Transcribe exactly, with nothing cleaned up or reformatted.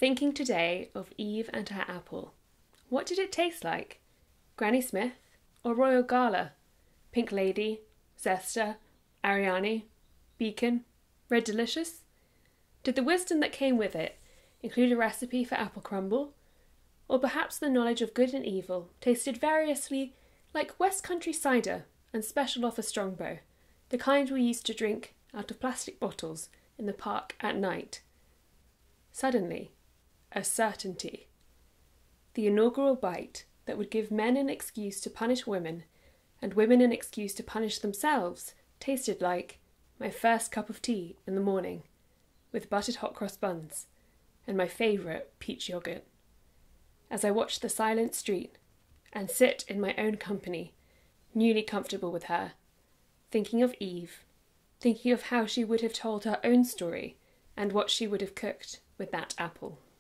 Thinking today of Eve and her apple. What did it taste like? Granny Smith or Royal Gala? Pink Lady, Zesta, Ariane, Beacon, Red Delicious? Did the wisdom that came with it include a recipe for apple crumble? Or perhaps the knowledge of good and evil tasted variously like West Country cider and special offer strongbow, the kind we used to drink out of plastic bottles in the park at night. Suddenly, a certainty. The inaugural bite that would give men an excuse to punish women and women an excuse to punish themselves tasted like my first cup of tea in the morning with buttered hot cross buns and my favourite peach yoghurt. As I watched the silent street and sit in my own company, newly comfortable with her, thinking of Eve, thinking of how she would have told her own story and what she would have cooked with that apple.